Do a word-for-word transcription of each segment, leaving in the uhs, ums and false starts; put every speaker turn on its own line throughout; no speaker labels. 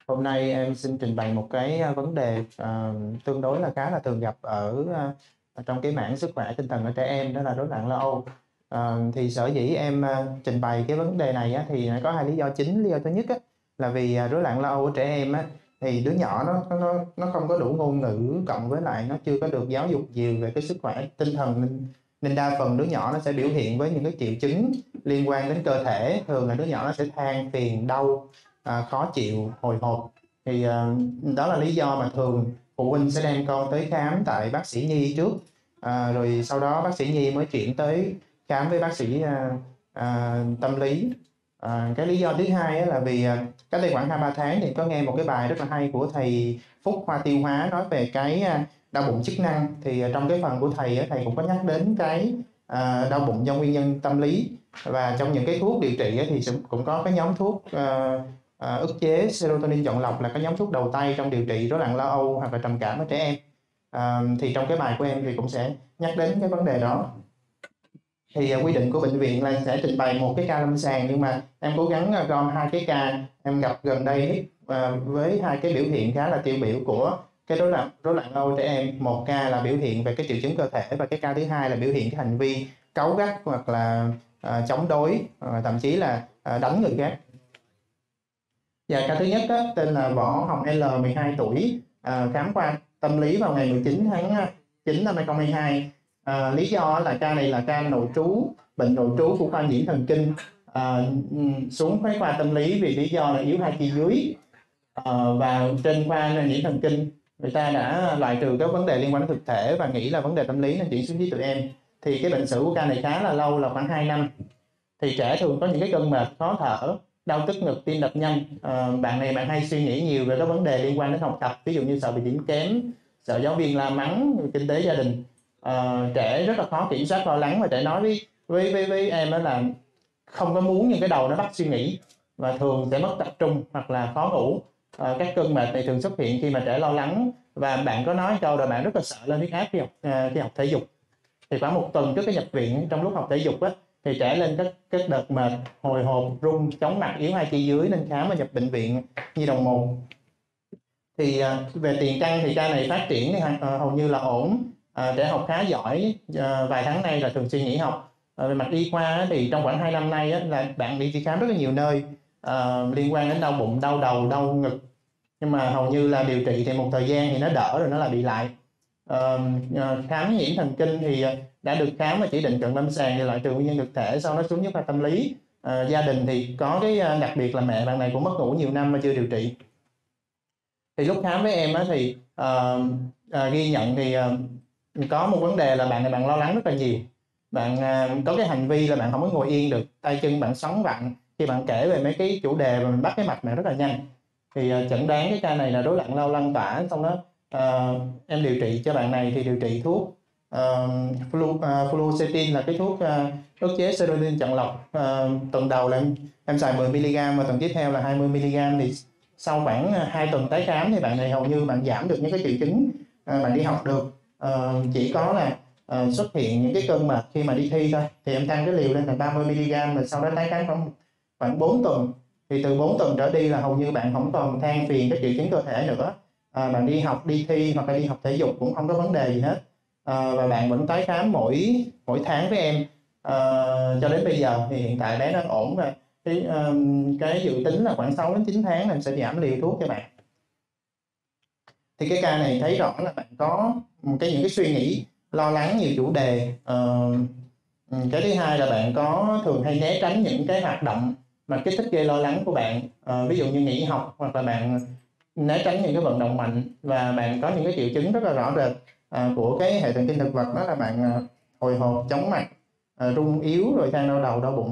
Hôm nay em xin trình bày một cái à, vấn đề à, tương đối là khá là thường gặp ở à, trong cái mảng sức khỏe tinh thần ở trẻ em, đó là rối loạn lo âu. À, thì sở dĩ em à, trình bày cái vấn đề này á, thì có hai lý do chính. Lý do thứ nhất á, là vì à, rối loạn lo âu ở trẻ em á, thì đứa nhỏ nó nó nó không có đủ ngôn ngữ, cộng với lại nó chưa có được giáo dục nhiều về cái sức khỏe tinh thần, nên, nên đa phần đứa nhỏ nó sẽ biểu hiện với những cái triệu chứng liên quan đến cơ thể. Thường là đứa nhỏ nó sẽ than phiền, đau, à, khó chịu, hồi hộp. Thì à, đó là lý do mà thường phụ huynh sẽ đem con tới khám tại bác sĩ nhi trước, à, rồi sau đó bác sĩ nhi mới chuyển tới khám với bác sĩ à, à, tâm lý. À, cái lý do thứ hai là vì à, cách đây khoảng hai ba tháng thì có nghe một cái bài rất là hay của thầy Phúc Khoa Tiêu Hóa nói về cái à, đau bụng chức năng. Thì à, trong cái phần của thầy thầy cũng có nhắc đến cái à, đau bụng do nguyên nhân tâm lý, và trong những cái thuốc điều trị thì cũng có cái nhóm thuốc à, à, ức chế serotonin chọn lọc, là cái nhóm thuốc đầu tay trong điều trị rối loạn lo âu hoặc là trầm cảm ở trẻ em. À, thì trong cái bài của em thì cũng sẽ nhắc đến cái vấn đề đó. Thì uh, quy định của bệnh viện là sẽ trình bày một cái ca lâm sàng, nhưng mà em cố gắng uh, gom hai cái ca em gặp gần đây uh, với hai cái biểu hiện khá là tiêu biểu của cái rối loạn rối loạn lo âu trẻ em. Một ca là biểu hiện về cái triệu chứng cơ thể, và cái ca thứ hai là biểu hiện cái hành vi cáu gắt hoặc là uh, chống đối, uh, thậm chí là uh, đánh người khác. Và ca thứ nhất á, tên là Võ Hồng L, mười hai tuổi, à, khám khoa tâm lý vào ngày mười chín tháng chín năm hai không hai hai. À, lý do là ca này là ca nội trú, bệnh nội trú của khoa nhiễm thần kinh, à, xuống cái khoa tâm lý vì lý do là yếu hai chi dưới. À, và trên khoa nhiễm thần kinh người ta đã loại trừ các vấn đề liên quan đến thực thể và nghĩ là vấn đề tâm lý nên chuyển xuống với tụi em. Thì cái bệnh sử của ca này khá là lâu, là khoảng hai năm. Thì trẻ thường có những cái cơn mệt, khó thở, đau tức ngực, tim đập nhanh. À, bạn này bạn hay suy nghĩ nhiều về các vấn đề liên quan đến học tập, ví dụ như sợ bị điểm kém, sợ giáo viên la mắng, kinh tế gia đình. À, trẻ rất là khó kiểm soát, lo lắng, và trẻ nói với với với, với em đó là không có muốn, nhưng cái đầu nó bắt suy nghĩ và thường sẽ mất tập trung hoặc là khó ngủ. À, các cơn mệt này thường xuất hiện khi mà trẻ lo lắng, và bạn có nói câu là bạn rất là sợ lên huyết áp khi học à, khi học thể dục. Thì khoảng một tuần trước cái nhập viện, trong lúc học thể dục á, thì trẻ lên các các đợt mệt, hồi hộp, run, chóng mặt, yếu hai chi dưới, nên khám và nhập bệnh viện Nhi đồng một. Thì uh, về tiền căn thì ca này phát triển thì uh, hầu như là ổn. Uh, trẻ học khá giỏi, uh, vài tháng nay là thường xuyên nghỉ học. Uh, về mặt y khoa thì trong khoảng hai năm nay á, là bạn đi khám rất là nhiều nơi uh, liên quan đến đau bụng, đau đầu, đau ngực, nhưng mà hầu như là điều trị thì một thời gian thì nó đỡ rồi nó lại bị lại. Uh, khám nhiễm thần kinh thì đã được khám và chỉ định cận lâm sàng thì loại trừ nguyên nhân thực thể, sau đó xuống với khoa tâm lý. Uh, gia đình thì có cái đặc biệt là mẹ bạn này cũng mất ngủ nhiều năm mà chưa điều trị. Thì lúc khám với em á, thì uh, uh, ghi nhận thì uh, có một vấn đề là bạn này bạn lo lắng rất là nhiều. Bạn uh, có cái hành vi là bạn không có ngồi yên được, tay chân bạn xoắn vặn khi bạn kể về mấy cái chủ đề và mình bắt cái mạch bạn rất là nhanh. Thì uh, chẩn đoán cái ca này là rối loạn lo lắng tỏa. Xong đó uh, em điều trị cho bạn này thì điều trị thuốc uh, flu, uh, fluoxetine, là cái thuốc uh, ức chế serotonin chọn lọc. Uh, tuần đầu là em, em xài mười mi li gam và tuần tiếp theo là hai mươi mi li gam. Thì sau khoảng hai tuần tái khám thì bạn này hầu như bạn giảm được những cái triệu chứng, à, bạn đi học được. À, chỉ có là à, xuất hiện những cái cơn mệt khi mà đi thi thôi. Thì em tăng cái liều lên là ba mươi mi li gam, rồi sau đó tái khám khoảng khoảng bốn tuần. Thì từ bốn tuần trở đi là hầu như bạn không còn than phiền các triệu chứng cơ thể nữa. À, bạn đi học, đi thi hoặc là đi học thể dục cũng không có vấn đề gì hết. À, và bạn vẫn tái khám mỗi mỗi tháng với em. À, cho đến bây giờ thì hiện tại bé đang ổn, và cái, um, cái dự tính là khoảng sáu đến chín tháng em sẽ giảm liều thuốc cho bạn. Thì cái ca này thấy rõ là bạn có cái những cái suy nghĩ lo lắng nhiều chủ đề. Uh, cái thứ hai là bạn có thường hay né tránh những cái hoạt động mà kích thích gây lo lắng của bạn. Uh, ví dụ như nghỉ học, hoặc là bạn né tránh những cái vận động mạnh, và bạn có những cái triệu chứng rất là rõ rệt uh, của cái hệ thần kinh thực vật, đó là bạn uh, hồi hộp, chóng mặt, uh, run yếu, rồi than đau đầu, đau bụng.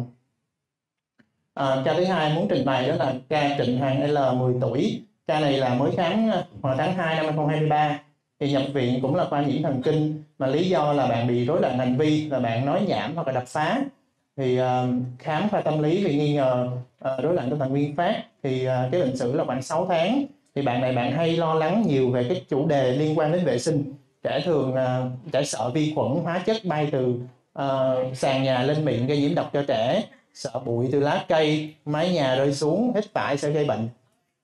À, ca thứ hai muốn trình bày đó là ca Trịnh Hoàng L, mười tuổi. Ca này là mới khám vào tháng hai năm hai không hai ba. Thì nhập viện cũng là khoa nhiễm thần kinh, mà lý do là bạn bị rối loạn hành vi, là bạn nói nhảm hoặc là đập phá. Thì uh, khám khoa tâm lý vì nghi ngờ uh, rối loạn tâm thần nguyên phát. Thì uh, cái bệnh sử là khoảng sáu tháng. Thì bạn này bạn hay lo lắng nhiều về cái chủ đề liên quan đến vệ sinh. Trẻ thường uh, trẻ sợ vi khuẩn, hóa chất bay từ uh, sàn nhà lên miệng gây nhiễm độc cho trẻ, sợ bụi từ lá cây, mái nhà rơi xuống, hít phải sẽ gây bệnh.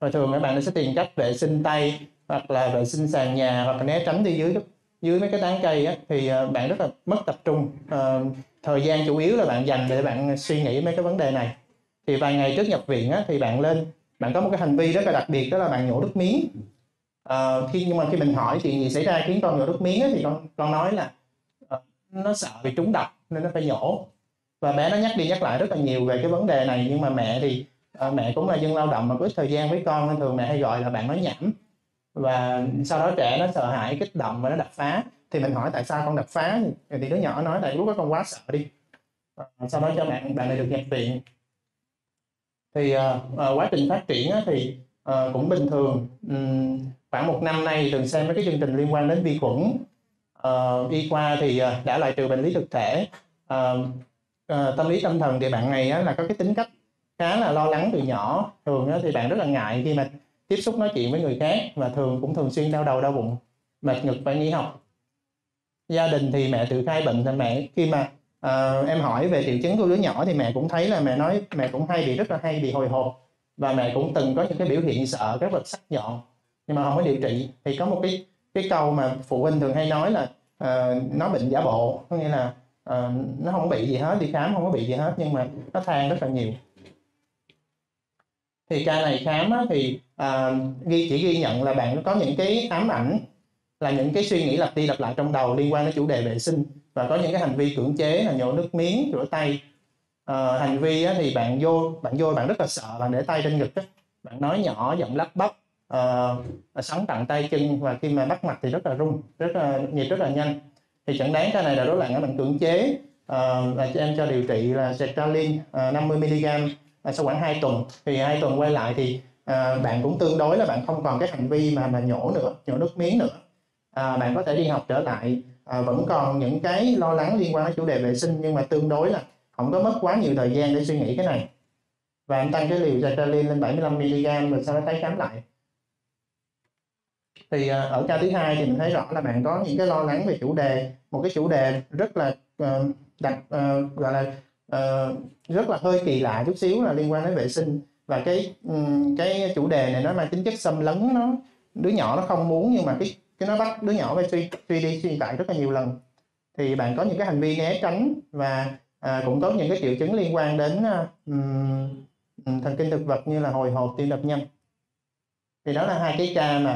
và thường các bạn sẽ tìm cách vệ sinh tay hoặc là vệ sinh sàn nhà hoặc là né tránh đi dưới dưới mấy cái tán cây á, thì bạn rất là mất tập trung. À, thời gian chủ yếu là bạn dành để bạn suy nghĩ mấy cái vấn đề này. Thì vài ngày trước nhập viện á, thì bạn lên bạn có một cái hành vi rất là đặc biệt, đó là bạn nhổ nước miếng. À, khi nhưng mà khi mình hỏi chuyện gì xảy ra khiến con nhổ nước miếng á, thì con con nói là uh, nó sợ bị trúng độc nên nó phải nhổ. Và bé nó nhắc đi nhắc lại rất là nhiều về cái vấn đề này, nhưng mà mẹ thì uh, mẹ cũng là dân lao động mà có ít thời gian với con, nên thường mẹ hay gọi là bạn nói nhảm. Và sau đó trẻ nó sợ hãi, kích động và nó đập phá. Thì mình hỏi tại sao con đập phá, thì đứa nhỏ nói tại lúc đó con quá sợ đi. Uh, sau đó cho bạn bạn này được nhập viện. Thì uh, uh, quá trình phát triển á, thì uh, cũng bình thường. Um, khoảng một năm nay thường xem mấy cái chương trình liên quan đến vi khuẩn. Uh, y khoa thì uh, đã loại trừ bệnh lý thực thể. Uh, uh, tâm lý tâm thần thì bạn này á, là có cái tính cách khá là lo lắng từ nhỏ. Thường á, thì bạn rất là ngại khi mà tiếp xúc nói chuyện với người khác, và thường cũng thường xuyên đau đầu đau bụng, mệt ngực, phải nghỉ học. Gia đình thì mẹ tự khai bệnh, thì mẹ khi mà uh, em hỏi về triệu chứng của đứa nhỏ thì mẹ cũng thấy là mẹ nói mẹ cũng hay bị rất là hay bị hồi hộp, và mẹ cũng từng có những cái biểu hiện sợ các vật sắc nhọn nhưng mà không có điều trị. Thì có một cái cái câu mà phụ huynh thường hay nói là uh, nó bệnh giả bộ, có nghĩa là uh, nó không bị gì hết, đi khám không có bị gì hết, nhưng mà nó than rất là nhiều. Thì ca này khám á, thì uh, ghi chỉ ghi nhận là bạn có những cái ám ảnh, là những cái suy nghĩ lặp đi lặp lại trong đầu liên quan đến chủ đề vệ sinh, và có những cái hành vi cưỡng chế là nhổ nước miếng, rửa tay. Uh, hành vi á, thì bạn vô bạn vô bạn rất là sợ, bạn để tay trên ngực á, bạn nói nhỏ, giọng lắp bắp, uh, sóng tặng tay chân, và khi mà bắt mạch thì rất là run, rất là nhịp rất là nhanh. Thì chẩn đoán cái này là rối loạn ám ảnh cưỡng chế. Uh, là cho em cho điều trị là sertraline uh, năm mươi mi li gam uh, sau khoảng hai tuần. Thì hai tuần quay lại thì uh, bạn cũng tương đối là bạn không còn cái hành vi mà mà nhổ nữa, nhổ nước miếng nữa. À, bạn có thể đi học trở lại, à, vẫn còn những cái lo lắng liên quan đến chủ đề vệ sinh, nhưng mà tương đối là không có mất quá nhiều thời gian để suy nghĩ cái này. Và em tăng cái liều sertraline lên bảy mươi lăm mi li gam, rồi sau đó tái khám lại. Thì à, ở ca thứ hai thì mình thấy rõ là bạn có những cái lo lắng về chủ đề, một cái chủ đề rất là uh, đặc uh, gọi là uh, rất là hơi kỳ lạ chút xíu, là liên quan đến vệ sinh. Và cái um, cái chủ đề này nó mang tính chất xâm lấn, nó đứa nhỏ nó không muốn, nhưng mà cái cái nó bắt đứa nhỏ phải suy suy đi suy lại rất là nhiều lần. Thì bạn có những cái hành vi né tránh, và à, cũng có những cái triệu chứng liên quan đến um, thần kinh thực vật như là hồi hộp, tim đập nhanh. Thì đó là hai cái ca mà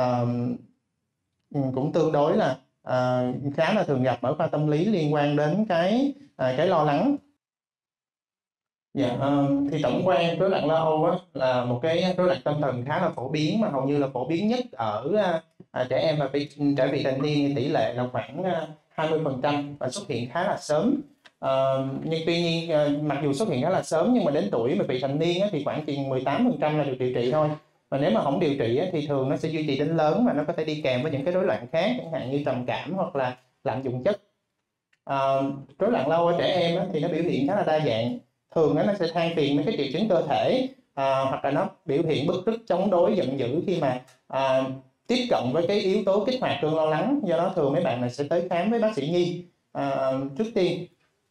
uh, cũng tương đối là uh, khá là thường gặp ở khoa tâm lý liên quan đến cái uh, cái lo lắng. Dạ, uh, thì tổng quan rối loạn lo âu á, là một cái rối loạn tâm thần khá là phổ biến, mà hầu như là phổ biến nhất ở uh, trẻ em và trẻ vị thành niên. Tỷ lệ là khoảng uh, hai mươi phần trăm và xuất hiện khá là sớm. Uh, nhưng tuy nhiên uh, mặc dù xuất hiện khá là sớm, nhưng mà đến tuổi mà vị thành niên á, thì khoảng chừng mười tám phần trăm là được điều trị thôi. Và nếu mà không điều trị á, thì thường nó sẽ duy trì đến lớn, và nó có thể đi kèm với những cái rối loạn khác, chẳng hạn như trầm cảm hoặc là lạm dụng chất. Uh, rối loạn lo âu ở trẻ em á, thì nó biểu hiện khá là đa dạng. Thường nó sẽ than phiền mấy cái triệu chứng cơ thể, à, hoặc là nó biểu hiện bứt rứt, chống đối, giận dữ khi mà à, tiếp cận với cái yếu tố kích hoạt cơn lo lắng. Do đó thường mấy bạn này sẽ tới khám với bác sĩ nhi à, trước tiên.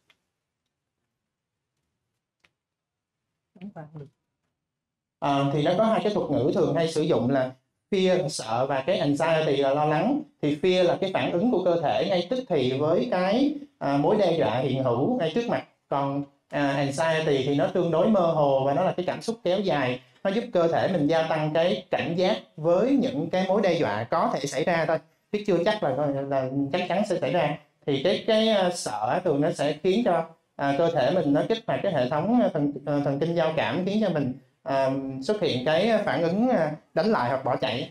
À, thì nó có hai cái thuật ngữ thường hay sử dụng là fear, sợ, và cái anxiety là lo lắng. Thì fear là cái phản ứng của cơ thể ngay tức thì với cái à, mối đe dọa hiện hữu ngay trước mặt. Còn à, anxiety thì nó tương đối mơ hồ, và nó là cái cảm xúc kéo dài, nó giúp cơ thể mình gia tăng cái cảnh giác với những cái mối đe dọa có thể xảy ra thôi, chứ chưa chắc là, là chắc chắn sẽ xảy ra. Thì cái cái sợ thường nó sẽ khiến cho à, cơ thể mình nó kích hoạt cái hệ thống thần, thần kinh giao cảm, khiến cho mình à, xuất hiện cái phản ứng đánh lại hoặc bỏ chạy.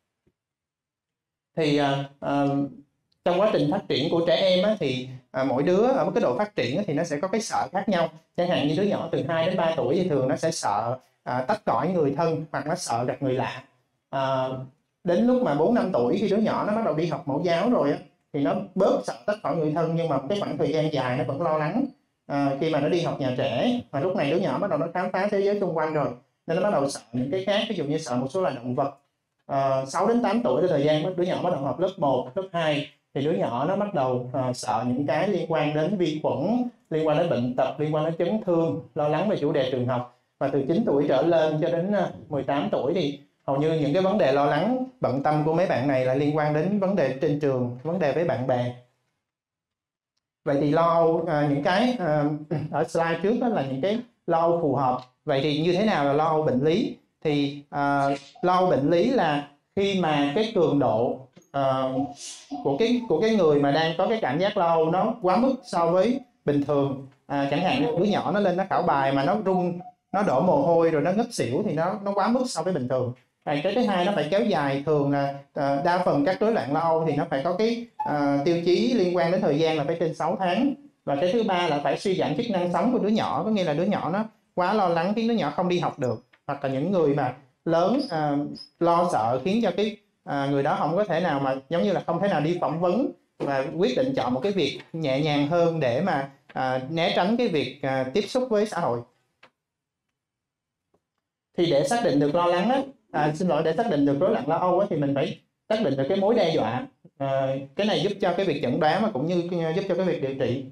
Thì à, à, trong quá trình phát triển của trẻ em á, thì à, mỗi đứa ở một cái độ phát triển á, thì nó sẽ có cái sợ khác nhau. Chẳng hạn như đứa nhỏ từ hai đến ba tuổi thì thường nó sẽ sợ à, tách khỏi người thân, hoặc nó sợ gặp người lạ. À, đến lúc mà bốn năm tuổi, khi đứa nhỏ nó bắt đầu đi học mẫu giáo rồi á, thì nó bớt sợ tách khỏi người thân, nhưng mà một cái khoảng thời gian dài nó vẫn lo lắng à, khi mà nó đi học nhà trẻ. Và lúc này đứa nhỏ bắt đầu nó khám phá thế giới xung quanh rồi, nên nó bắt đầu sợ những cái khác, ví dụ như sợ một số loài động vật. À, sáu đến tám tuổi là thời gian đứa nhỏ bắt đầu học lớp một, lớp hai, thì đứa nhỏ nó bắt đầu uh, sợ những cái liên quan đến vi khuẩn, liên quan đến bệnh tật, liên quan đến chấn thương, lo lắng về chủ đề trường học. và từ chín tuổi trở lên cho đến mười tám tuổi thì hầu như những cái vấn đề lo lắng bận tâm của mấy bạn này là liên quan đến vấn đề trên trường, vấn đề với bạn bè. Vậy thì lo âu, à, những cái à, ở slide trước đó là những cái lo âu phù hợp. Vậy thì như thế nào là lo âu bệnh lý? Thì à, lo âu bệnh lý là khi mà cái cường độ à, của cái của cái người mà đang có cái cảm giác lo âu nó quá mức so với bình thường. À, chẳng hạn như đứa nhỏ nó lên nó khảo bài mà nó run, nó đổ mồ hôi rồi nó ngất xỉu thì nó nó quá mức so với bình thường. Cái thứ hai nó phải kéo dài, thường là uh, đa phần các rối loạn lo âu thì nó phải có cái uh, tiêu chí liên quan đến thời gian là phải trên sáu tháng. Và cái thứ ba là phải suy giảm chức năng sống của đứa nhỏ, có nghĩa là đứa nhỏ nó quá lo lắng khiến đứa nhỏ không đi học được, hoặc là những người mà lớn uh, lo sợ khiến cho cái uh, người đó không có thể nào mà giống như là không thể nào đi phỏng vấn và quyết định chọn một cái việc nhẹ nhàng hơn để mà uh, né tránh cái việc uh, tiếp xúc với xã hội. Thì để xác định được lo lắng á, à, xin lỗi để xác định được rối loạn lo âu á, thì mình phải xác định được cái mối đe dọa. À, cái này giúp cho cái việc chẩn đoán và cũng như giúp cho cái việc điều trị.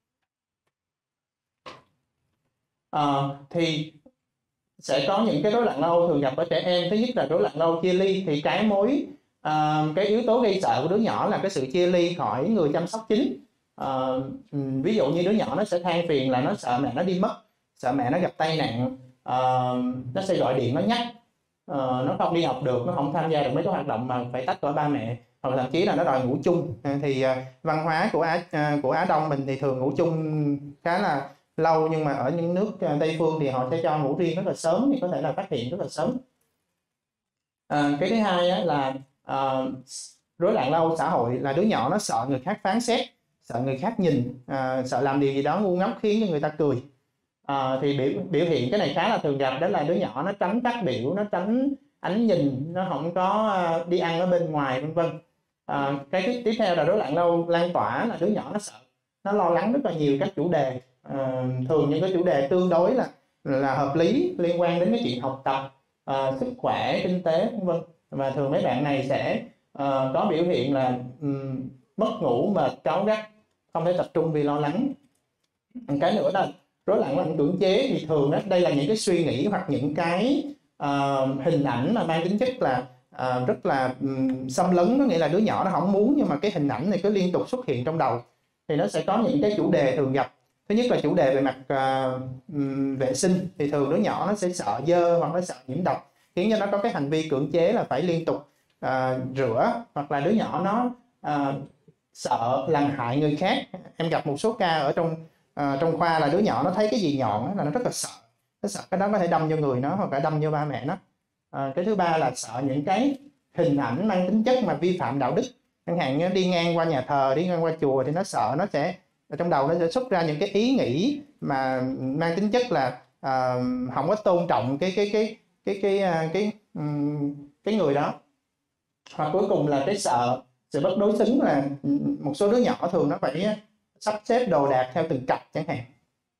À, thì sẽ có những cái rối loạn lo âu thường gặp ở trẻ em. Thứ nhất là rối loạn lo âu chia ly. Thì cái mối à, cái yếu tố gây sợ của đứa nhỏ là cái sự chia ly khỏi người chăm sóc chính. À, ví dụ như đứa nhỏ nó sẽ than phiền là nó sợ mẹ nó đi mất, sợ mẹ nó gặp tai nạn. Uh, nó sẽ gọi điện nó nhắc, uh, nó không đi học được, nó không tham gia được mấy cái hoạt động mà phải tách khỏi ba mẹ, hoặc là thậm chí là nó đòi ngủ chung. Uh, thì uh, văn hóa của Á uh, của Á Đông mình thì thường ngủ chung khá là lâu, nhưng mà ở những nước uh, Tây phương thì họ sẽ cho ngủ riêng rất là sớm, thì có thể là phát hiện rất là sớm. Uh, cái thứ hai á, là uh, rối loạn lo âu xã hội là đứa nhỏ nó sợ người khác phán xét, sợ người khác nhìn, uh, sợ làm điều gì đó ngu ngốc khiến cho người ta cười. À, thì biểu biểu hiện cái này khá là thường gặp, đó là đứa nhỏ nó tránh phát biểu, nó tránh ánh nhìn, nó không có uh, đi ăn ở bên ngoài, vân vân. À, cái tiếp theo là rối loạn lo âu lan tỏa là đứa nhỏ nó sợ, nó lo lắng rất là nhiều các chủ đề. À, thường những cái chủ đề tương đối là là hợp lý, liên quan đến cái chuyện học tập, uh, sức khỏe, kinh tế, vân vân. Và thường mấy bạn này sẽ uh, có biểu hiện là um, mất ngủ, mệt, cáu gắt, không thể tập trung vì lo lắng. Cái nữa là rối loạn loạn cưỡng chế. Thì thường đó, đây là những cái suy nghĩ hoặc những cái uh, hình ảnh mà mang tính chất là uh, rất là um, xâm lấn, có nghĩa là đứa nhỏ nó không muốn nhưng mà cái hình ảnh này cứ liên tục xuất hiện trong đầu. Thì nó sẽ có những cái chủ đề thường gặp. Thứ nhất là chủ đề về mặt uh, um, vệ sinh. Thì thường đứa nhỏ nó sẽ sợ dơ hoặc nó sợ nhiễm độc, khiến cho nó có cái hành vi cưỡng chế là phải liên tục uh, rửa. Hoặc là đứa nhỏ nó uh, sợ làm hại người khác. Em gặp một số ca ở trong À, trong khoa là đứa nhỏ nó thấy cái gì nhọn là nó rất là sợ, nó sợ cái đó có thể đâm vô người nó hoặc là đâm vô ba mẹ nó. À, cái thứ ba là sợ những cái hình ảnh mang tính chất mà vi phạm đạo đức, chẳng hạn như đi ngang qua nhà thờ, đi ngang qua chùa thì nó sợ, nó sẽ trong đầu nó sẽ xuất ra những cái ý nghĩ mà mang tính chất là à, không có tôn trọng cái cái cái cái cái cái cái, cái, cái người đó. Hoặc cuối cùng là cái sợ sự bất đối xứng, là một số đứa nhỏ thường nó phải sắp xếp đồ đạc theo từng cặp chẳng hạn.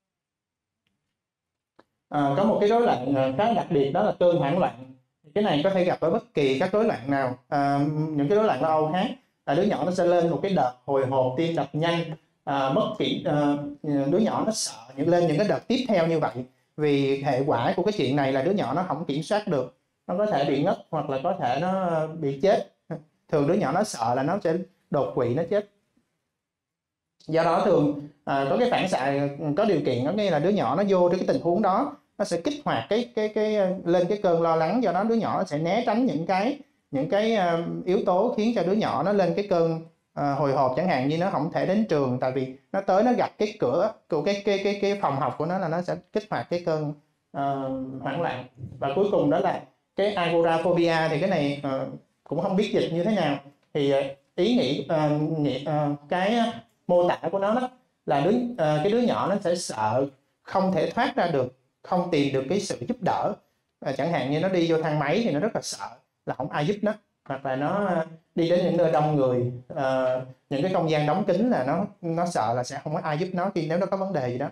À, có một cái rối loạn khá đặc biệt, đó là cơn hoảng loạn. Cái này có thể gặp ở bất kỳ các rối loạn nào. À, những cái rối loạn lo âu khác là đứa nhỏ nó sẽ lên một cái đợt hồi hộp, tim đập nhanh, à, mất kỹ, à, đứa nhỏ nó sợ những lên những cái đợt tiếp theo như vậy. Vì hệ quả của cái chuyện này là đứa nhỏ nó không kiểm soát được, nó có thể bị ngất hoặc là có thể nó bị chết. Thường đứa nhỏ nó sợ là nó sẽ đột quỵ, nó chết. Do đó thường à, có cái phản xạ có điều kiện, có nghĩa là đứa nhỏ nó vô cái tình huống đó nó sẽ kích hoạt cái cái cái lên cái cơn lo lắng. Do đó đứa nhỏ nó sẽ né tránh những cái những cái uh, yếu tố khiến cho đứa nhỏ nó lên cái cơn uh, hồi hộp, chẳng hạn như nó không thể đến trường tại vì nó tới nó gặp cái cửa của cái cái cái cái phòng học của nó là nó sẽ kích hoạt cái cơn uh, hoảng loạn. Và cuối cùng đó là cái agoraphobia. Thì cái này uh, cũng không biết dịch như thế nào. Thì uh, ý nghĩ uh, nghĩ, uh, cái mô tả của nó đó là đứa uh, cái đứa nhỏ nó sẽ sợ không thể thoát ra được, không tìm được cái sự giúp đỡ. Uh, chẳng hạn như nó đi vô thang máy thì nó rất là sợ là không ai giúp nó, hoặc là nó đi đến những nơi đông người, uh, những cái không gian đóng kín là nó nó sợ là sẽ không có ai giúp nó khi nếu nó có vấn đề gì đó.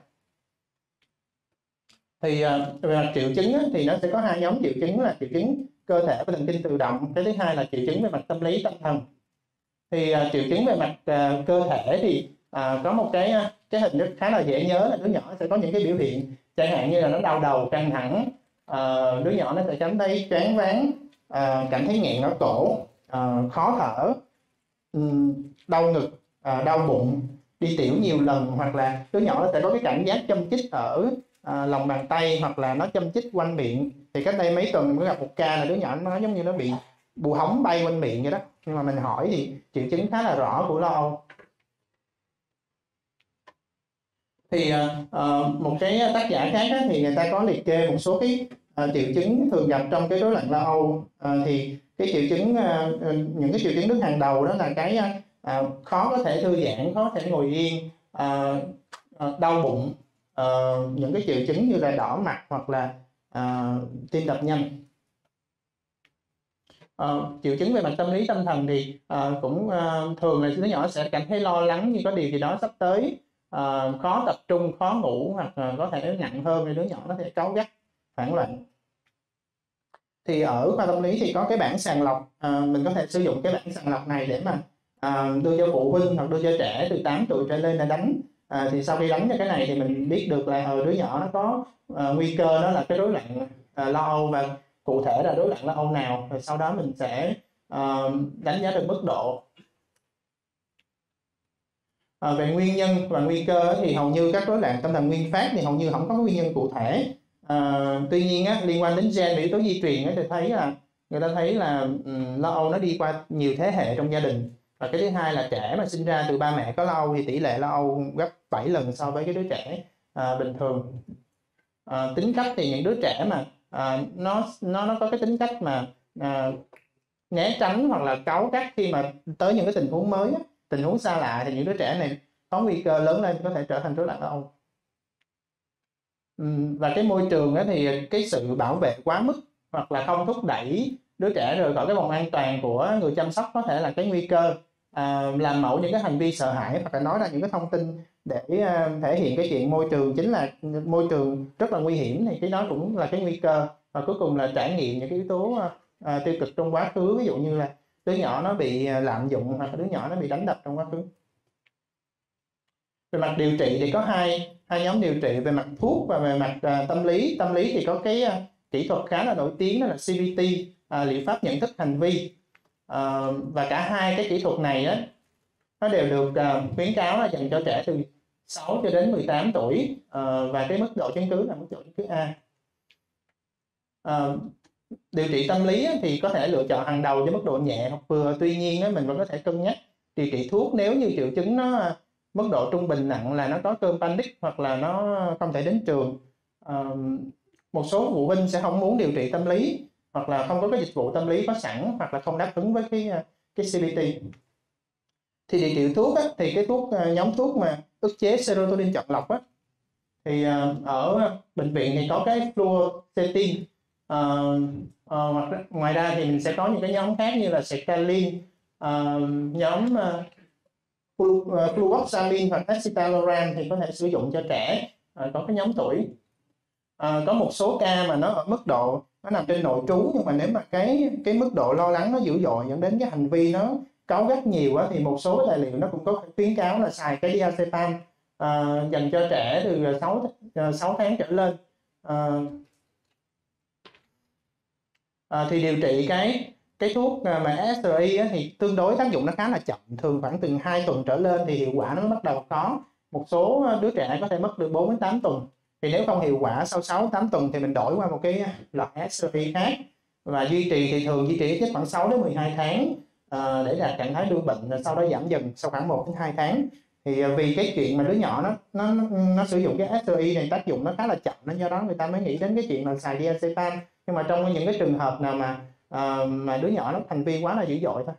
Thì uh, về mặt triệu chứng á, thì nó sẽ có hai nhóm triệu chứng là triệu chứng cơ thể và thần kinh tự động. Cái thứ hai là triệu chứng về mặt tâm lý tâm thần. Thì uh, triệu chứng về mặt uh, cơ thể thì à, có một cái cái hình rất khá là dễ nhớ là đứa nhỏ sẽ có những cái biểu hiện chẳng hạn như là nó đau đầu, căng thẳng, à, đứa nhỏ nó sẽ cảm thấy choáng váng, à, cảm thấy nghẹn ở cổ, à, khó thở, đau ngực, à, đau bụng, đi tiểu nhiều lần, hoặc là đứa nhỏ nó sẽ có cái cảm giác châm chích ở à, lòng bàn tay, hoặc là nó châm chích quanh miệng. Thì cách đây mấy tuần mình có gặp một ca là đứa nhỏ nó giống như nó bị bù hóng bay quanh miệng vậy đó, nhưng mà mình hỏi thì triệu chứng khá là rõ của lo âu. Thì uh, một cái tác giả khác á, thì người ta có liệt kê một số cái uh, triệu chứng thường gặp trong cái rối loạn lo âu. Uh, thì cái triệu chứng uh, những cái triệu chứng đứng hàng đầu đó là cái uh, khó có thể thư giãn, khó có thể ngồi yên, uh, uh, đau bụng, uh, những cái triệu chứng như là đỏ mặt hoặc là uh, tim đập nhanh. Uh, triệu chứng về mặt tâm lý tâm thần thì uh, cũng uh, thường là đứa nhỏ sẽ cảm thấy lo lắng như có điều gì đó sắp tới, uh, khó tập trung, khó ngủ, hoặc uh, có thể nặng hơn thì đứa nhỏ nó sẽ cáu gắt, hoảng loạn. Thì ở khoa tâm lý thì có cái bảng sàng lọc, uh, mình có thể sử dụng cái bảng sàng lọc này để mà uh, đưa cho phụ huynh hoặc đưa cho trẻ từ tám tuổi trở lên là đánh. Uh, thì sau khi đánh cho cái này thì mình biết được là uh, đứa nhỏ nó có uh, nguy cơ đó là cái rối loạn uh, lo âu, và cụ thể là rối loạn lo âu nào, rồi sau đó mình sẽ uh, đánh giá được mức độ. À, về nguyên nhân và nguy cơ thì hầu như các rối loạn tâm thần nguyên phát thì hầu như không có nguyên nhân cụ thể. À, tuy nhiên á, liên quan đến gen và yếu tố di truyền á, thì thấy là người ta thấy là um, lo âu nó đi qua nhiều thế hệ trong gia đình. Và cái thứ hai là trẻ mà sinh ra từ ba mẹ có lo âu thì tỷ lệ lo âu gấp bảy lần so với cái đứa trẻ à, bình thường. À, tính cách thì những đứa trẻ mà à, nó nó nó có cái tính cách mà à, né tránh hoặc là cáu gắt khi mà tới những cái tình huống mới á, tình huống xa lạ, thì những đứa trẻ này có nguy cơ lớn lên có thể trở thành rối loạn lo âu. Và cái môi trường thì cái sự bảo vệ quá mức hoặc là không thúc đẩy đứa trẻ rời khỏi cái vòng an toàn của người chăm sóc có thể là cái nguy cơ. À, làm mẫu những cái hành vi sợ hãi hoặc là nói ra những cái thông tin để uh, thể hiện cái chuyện môi trường chính là môi trường rất là nguy hiểm, thì cái đó cũng là cái nguy cơ. Và cuối cùng là trải nghiệm những cái yếu tố uh, tiêu cực trong quá khứ, ví dụ như là đứa nhỏ nó bị lạm dụng hoặc là đứa nhỏ nó bị đánh đập trong quá khứ. Về mặt điều trị thì có hai hai nhóm điều trị, về mặt thuốc và về mặt uh, tâm lý. Tâm lý thì có cái uh, kỹ thuật khá là nổi tiếng đó là xê bê tê, uh, liệu pháp nhận thức hành vi. Uh, và cả hai cái kỹ thuật này á, nó đều được uh, khuyến cáo là dành cho trẻ từ sáu cho đến mười tám tuổi, uh, và cái mức độ chứng cứ là mức độ chứng cứ A. Uh, điều trị tâm lý á, thì có thể lựa chọn hàng đầu cho mức độ nhẹ hoặc vừa. Tuy nhiên á, mình vẫn có thể cân nhắc điều trị thuốc nếu như triệu chứng nó mức độ trung bình nặng, là nó có cơn panic hoặc là nó không thể đến trường. Uh, một số phụ huynh sẽ không muốn điều trị tâm lý, hoặc là không có cái dịch vụ tâm lý có sẵn, hoặc là không đáp ứng với cái cái xê bê tê. Thì điều trị thuốc á, thì cái thuốc nhóm thuốc mà ức chế serotonin chọn lọc á, thì ở bệnh viện thì có cái fluoxetine. Uh, uh, ngoài ra thì mình sẽ có những cái nhóm khác như là sertraline, uh, nhóm uh, fluvoxamine hoặc escitalopram thì có thể sử dụng cho trẻ uh, có cái nhóm tuổi. Uh, có một số ca mà nó ở mức độ nó nằm trên nội trú, nhưng mà nếu mà cái cái mức độ lo lắng nó dữ dội dẫn đến cái hành vi nó cáu gắt nhiều quá, thì một số tài liệu nó cũng có khuyến cáo là xài cái diazepam uh, dành cho trẻ từ sáu tháng trở lên. Uh, uh, thì điều trị cái cái thuốc mà ét rờ i á, thì tương đối tác dụng nó khá là chậm, thường khoảng từ hai tuần trở lên thì hiệu quả nó mới bắt đầu có. Một số đứa trẻ có thể mất được bốn đến tám tuần. Thì nếu không hiệu quả sau sáu đến tám tuần thì mình đổi qua một cái loại ét rờ i khác, và duy trì thì thường duy trì ít khoảng sáu đến mười hai tháng uh, để đạt trạng thái đương bệnh, rồi sau đó giảm dần sau khoảng một đến hai tháng. Thì uh, vì cái chuyện mà đứa nhỏ nó nó nó sử dụng cái ét rờ i này tác dụng nó khá là chậm, nên do đó người ta mới nghĩ đến cái chuyện là xài diazepam. Nhưng mà trong những cái trường hợp nào mà uh, mà đứa nhỏ nó hành vi quá là dữ dội thôi.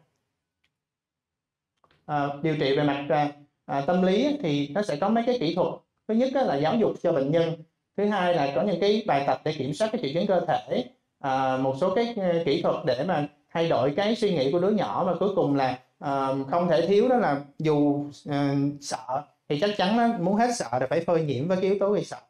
Uh, điều trị về mặt uh, uh, tâm lý thì nó sẽ có mấy cái kỹ thuật. Thứ nhất là giáo dục cho bệnh nhân. Thứ hai là có những cái bài tập để kiểm soát cái triệu chứng cơ thể. À, một số cái kỹ thuật để mà thay đổi cái suy nghĩ của đứa nhỏ. Và cuối cùng là à, không thể thiếu đó là dù à, sợ thì chắc chắn nó muốn hết sợ là phải phơi nhiễm với cái yếu tố gây sợ.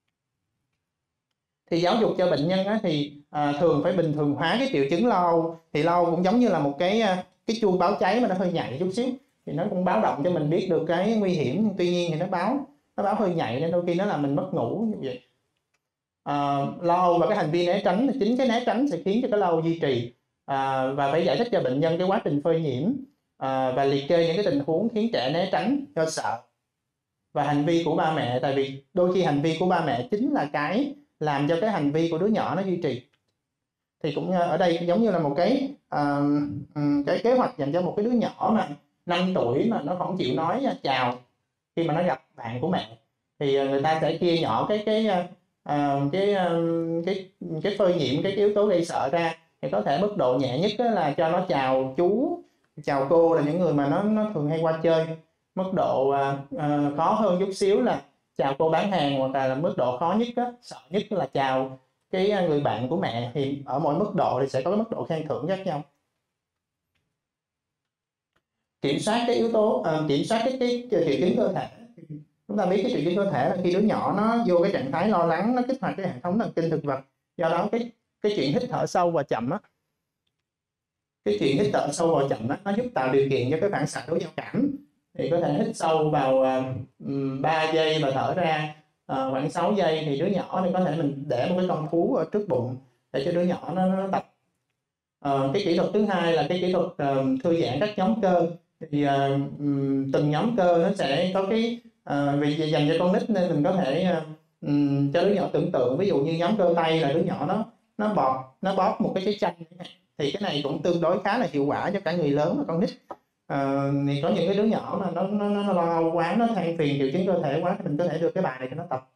Thì giáo dục cho bệnh nhân á, thì à, thường phải bình thường hóa cái triệu chứng lo âu. Thì lo âu cũng giống như là một cái cái chuông báo cháy mà nó hơi nhạy chút xíu. thì nó cũng báo động cho mình biết được cái nguy hiểm. Tuy nhiên thì nó báo nó báo hơi nhạy nên đôi khi nó làm mình mất ngủ như vậy. À, lo âu và cái hành vi né tránh, chính cái né tránh sẽ khiến cho cái lo âu duy trì. À, và phải giải thích cho bệnh nhân cái quá trình phơi nhiễm, à, và liệt kê những cái tình huống khiến trẻ né tránh do sợ. Và hành vi của ba mẹ, tại vì đôi khi hành vi của ba mẹ chính là cái làm cho cái hành vi của đứa nhỏ nó duy trì. Thì cũng ở đây giống như là một cái uh, cái kế hoạch dành cho một cái đứa nhỏ mà năm tuổi mà nó không chịu nói chào khi mà nó gặp bạn của mẹ, thì người ta sẽ chia nhỏ cái cái uh, cái uh, cái cái phơi nhiễm, cái yếu tố gây sợ ra. Thì có thể mức độ nhẹ nhất là cho nó chào chú, chào cô là những người mà nó nó thường hay qua chơi. Mức độ uh, uh, khó hơn chút xíu là chào cô bán hàng, hoặc là, là mức độ khó nhất đó, sợ nhất là chào cái người bạn của mẹ. Thì ở mỗi mức độ thì sẽ có cái mức độ khen thưởng khác nhau. Kiểm soát cái yếu tố uh, kiểm soát cái cái triệu chứng cơ thể. Chúng ta biết cái triệu chứng cơ thể là khi đứa nhỏ nó vô cái trạng thái lo lắng, nó kích hoạt cái hệ thống thần kinh thực vật. Do đó cái cái chuyện hít thở sâu và chậm á, cái chuyện hít thở sâu và chậm đó, nó giúp tạo điều kiện cho cái phản xạ đối giao cảm. Thì có thể hít sâu vào uh, ba giây và thở ra uh, khoảng sáu giây. Thì đứa nhỏ thì có thể mình để một cái con thú ở trước bụng để cho đứa nhỏ nó, nó tập. Uh, cái kỹ thuật thứ hai là cái kỹ thuật uh, thư giãn các nhóm cơ. Thì uh, từng nhóm cơ nó sẽ có cái uh, vì dành cho con nít nên mình có thể uh, um, cho đứa nhỏ tưởng tượng, ví dụ như nhóm cơ tay là đứa nhỏ nó nó bọt nó bóp một cái trái chanh. Thì cái này cũng tương đối khá là hiệu quả cho cả người lớn và con nít. Uh, thì có những cái đứa nhỏ mà nó nó, nó lo âu quá, nó than phiền triệu chứng cơ thể quá, thì mình có thể đưa cái bài này cho nó tập.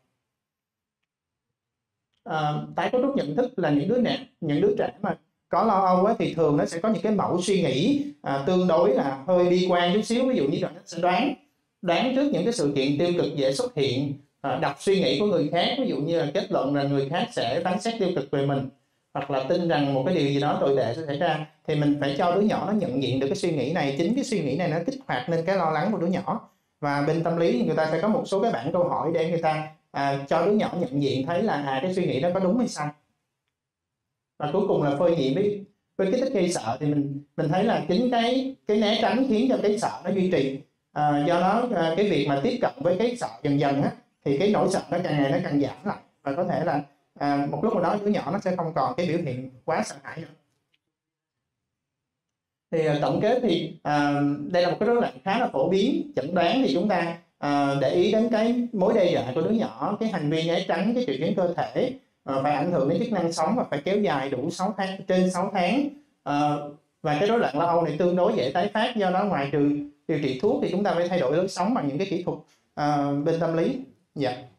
Uh, tái cấu trúc nhận thức là những đứa trẻ những đứa trẻ mà có lo âu quá thì thường nó sẽ có những cái mẫu suy nghĩ uh, tương đối là hơi bi quan chút xíu. Ví dụ như là nó sẽ đoán đoán trước những cái sự kiện tiêu cực dễ xuất hiện, uh, đọc suy nghĩ của người khác, ví dụ như là kết luận là người khác sẽ phán xét tiêu cực về mình, hoặc là tin rằng một cái điều gì đó tồi tệ sẽ xảy ra. Thì mình phải cho đứa nhỏ nó nhận diện được cái suy nghĩ này. Chính cái suy nghĩ này nó kích hoạt nên cái lo lắng của đứa nhỏ. Và bên tâm lý thì người ta sẽ có một số cái bảng câu hỏi để người ta à, cho đứa nhỏ nhận diện thấy là à, cái suy nghĩ đó có đúng hay sai. Và cuối cùng là phơi nhiễm với, với kích thích gây sợ. Thì mình mình thấy là chính cái cái né tránh khiến cho cái sợ nó duy trì. À, do đó à, cái việc mà tiếp cận với cái sợ dần dần á, thì cái nỗi sợ nó càng ngày nó càng giảm lại, và có thể là à, một lúc nào đó đứa nhỏ nó sẽ không còn cái biểu hiện quá sợ hãi nữa. Thì à, tổng kết thì à, đây là một cái rối loạn khá là phổ biến. Chẩn đoán thì chúng ta à, để ý đến cái mối đe dọa của đứa nhỏ, cái hành vi né tránh, cái triệu chứng cơ thể, à, phải ảnh hưởng đến chức năng sống và phải kéo dài đủ sáu tháng, trên sáu tháng. À, và cái rối loạn lo âu này tương đối dễ tái phát. Do đó ngoài trừ điều trị thuốc thì chúng ta phải thay đổi lối sống bằng những cái kỹ thuật à, bên tâm lý. Dạ.